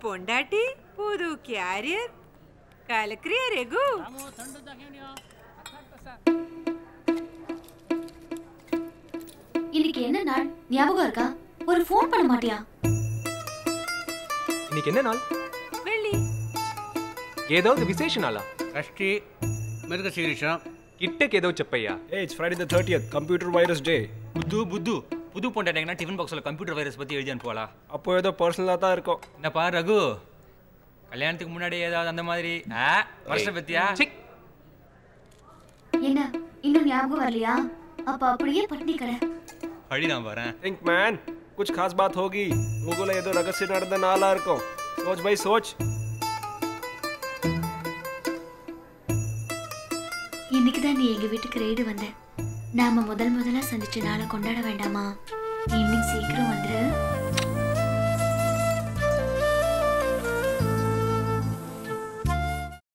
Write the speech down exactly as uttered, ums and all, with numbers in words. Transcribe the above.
பொண்டாட்டி புது கேரியர் கலக்கிறியா ரெகு? இன்னைக்கு என்ன நாள் ஞாபகம் இருக்கா? ஒரு ஃபோன் பண்ண மாட்டியா? இன்னைக்கு என்ன நாள்? வெள்ளி. ஏதாவது விசேஷ நாளா? షష్ఠి మిరుగశీర్షం కిట్టకి ఏదో చెప్పయ్యా. Hey, it's Friday the thirtieth, computer virus day. புது புது புது பொண்டாட்டிங்கன்னா டிஃபன் பாக்ஸில் கம்ப்யூட்டர் வைரஸ் பற்றி எழுதி அனுப்புவாளா? அப்போ ஏதோ பர்சனலாக தான் இருக்கும். என்னப்பா ரகு, கல்யாணத்துக்கு முன்னாடி ஏதாவது அந்த மாதிரி ஆ வருஷம் பத்தியா? என்ன இன்னும் ஞாபகம் வரலையா? அப்ப அப்படியே பட்டினி கடை. படி நான் வரேன். Think man, कुछ खास बात होगी. मुगुला ஏதோ ரகசிய நடந்த நாளா இருக்கும். சோச் பை சோச். இன்னைக்கு தான் நீ எங்க வீட்டுக்கு ரெய்டு வந்த. நாம முதல் முதலா சந்திச்ச நாளை கொண்டாட வேண்டாமா? ஈவினிங் சீக்கிரம் வந்துரு.